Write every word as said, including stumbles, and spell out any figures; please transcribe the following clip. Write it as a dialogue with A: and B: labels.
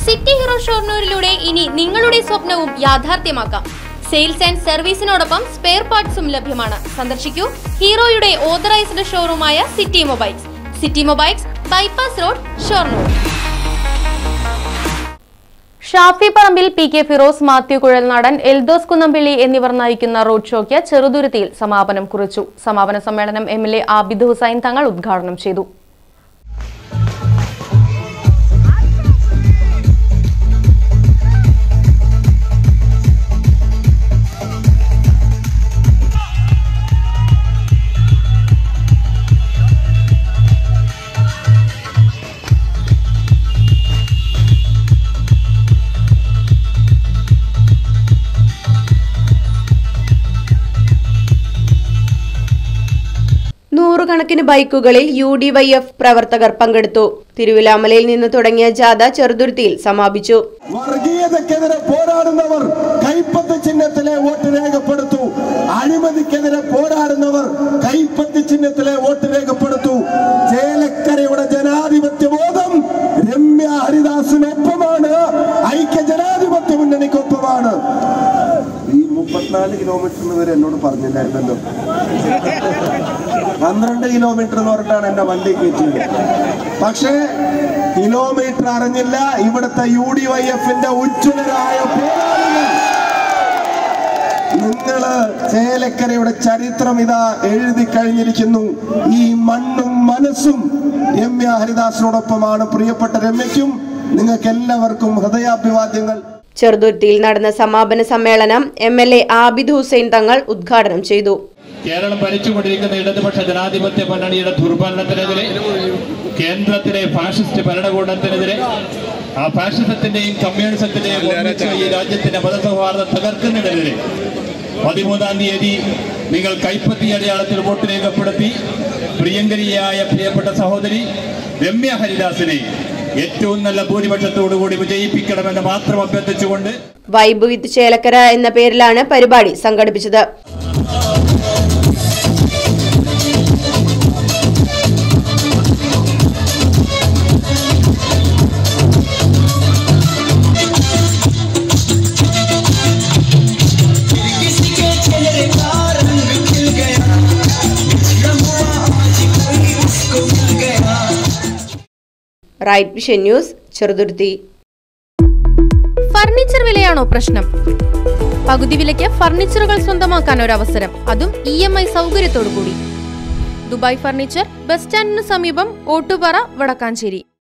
A: City hero ഷൊർണൂരിലൂടെ ഇനി നിങ്ങളുടെ സ്വപ്നവും യാഥാർത്ഥ്യമാക്കാം. സെയിൽസ് ആൻഡ് സർവീസിനോടൊപ്പം സ്പെയർ പാർട്സും ലഭ്യമാണ്. സന്ദർശിക്കൂ ഹീറോയുടെ ഓതറൈസ്ഡ് ഷോറൂമായ city mobiles. City mobiles, bypass road, Shoranur. Shafi Parambil, P K Firoz, Mathew Kuzhalnadan, Eldhose Kunnappilly എന്നിവർ നയിക്കുന്ന റോഡ് ഷോയ്ക്ക് ചെറുതുരുത്തിയിൽ സമാപനം കുറിച്ചു. സമാപന സമ്മേളനം M L A Abid Hussain Thangal ഉദ്ഘാടനം ചെയ്തു.
B: നൂറുകണക്കിന് ബൈക്കുകളിൽ യു ഡി വൈ എഫ് പ്രവർത്തകർ പങ്കെടുത്തു. തിരുവിലാമലയിൽ നിന്ന് തുടങ്ങിയ ജാഥ ചെറുതുരുത്തിയിൽ സമാപിച്ചു.
C: വർഗീയതക്കെതിരെ പോരാടുന്നവർ കൈപ്പത്തി ചിഹ്നത്തിലെ വോട്ട് രേഖപ്പെടുത്തു. അഴിമതിക്കെതിരെ പോരാടുന്നവർ കൈപ്പത്തി ചിഹ്നത്തിലെ വോട്ട് രേഖപ്പെടുത്തു. ചേലക്കരയുടെ ജനാധിപത്യ ബോധം രമ്യ ഹരിദാസിനൊപ്പമാണ്, ഐക്യ ജനാധിപത്യ മുന്നണിക്കൊപ്പമാണ്. ഈ മുപ്പത്തിനാല് കിലോമീറ്ററിന് വരെ എന്നോട് പറഞ്ഞില്ലായിരുന്നല്ലോ. പന്ത്രണ്ട് കിലോമീറ്റർ എന്ന് പറഞ്ഞിട്ടാണ് എന്റെ വണ്ടി കയറ്റിയത്. പക്ഷേ കിലോമീറ്റർ അറിഞ്ഞില്ല. ഇവിടുത്തെ യു ഡി വൈ എഫിന്റെ ഉജ്ജ്വലരായ പോരാളികൾ, നിങ്ങള് ചേലക്കരയുടെ ചരിത്രം ഇതാ എഴുതി കഴിഞ്ഞിരിക്കുന്നു. ഈ മണ്ണും മനസ്സും രമ്യ ഹരിദാസിനോടൊപ്പമാണ്. പ്രിയപ്പെട്ട രമ്യയ്ക്കും നിങ്ങൾക്ക് എല്ലാവർക്കും ഹൃദയാഭിവാദ്യങ്ങൾ.
B: ചെറുതുരുത്തിയിൽ നടന്ന സമാപന സമ്മേളനം M L A Abid Hussain Thangal ഉദ്ഘാടനം ചെയ്തു.
D: കേരളം ഭരിച്ചുകൊണ്ടിരിക്കുന്ന ഇടതുപക്ഷ ജനാധിപത്യ മുന്നണിയുടെ ദുർഭരണത്തിനെതിരെ, കേന്ദ്രത്തിലെ ഫാഷിസ്റ്റ് ഭരണകൂടത്തിനെതിരെ, ആ ഫാഷിസത്തിന്റെയും കമ്മ്യൂണിസത്തിന്റെയും ഒന്നിച്ച് ഈ രാജ്യത്തിന്റെ മതസൗഹാർദ്ദം തകർക്കുന്നതിനെതിരെ പതിമൂന്നാം തീയതി നിങ്ങൾ കൈപ്പത്തി അടയാളത്തിൽ വോട്ട് രേഖപ്പെടുത്തി പ്രിയങ്കരിയായ പ്രിയപ്പെട്ട സഹോദരി രമ്യ ഹരിദാസിനെ ഏറ്റവും നല്ല ഭൂരിപക്ഷത്തോടുകൂടി വിജയിപ്പിക്കണമെന്ന് മാത്രം അഭ്യർത്ഥിച്ചുകൊണ്ട്
B: വൈബ് വിത്ത് ചേലക്കര എന്ന പേരിലാണ് പരിപാടി സംഘടിപ്പിച്ചത്. Right vision news, Cheruthuruthy.
A: Furniture വിലയാണോ പ്രശ്നം? പകുതി വിലയ്ക്ക് ഫർണിച്ചറുകൾ സ്വന്തമാക്കാൻ ഒരു അവസരം, അതും ഇ എം ഐ സൗകര്യത്തോടു കൂടി. ദുബായ് ഫർണിച്ചർ, ബസ് സ്റ്റാൻഡിന് സമീപം, ഓട്ടുപാറ, വടക്കാഞ്ചേരി.